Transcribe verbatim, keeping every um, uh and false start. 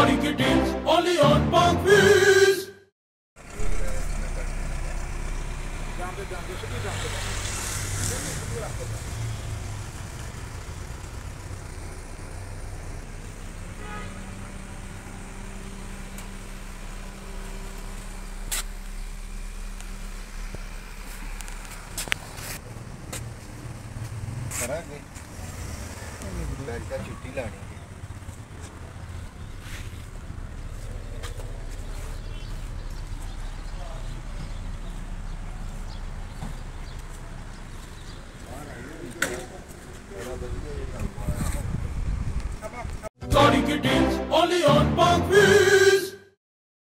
Mikey Deans, only on Parkfish. करा के छुट्टी लानी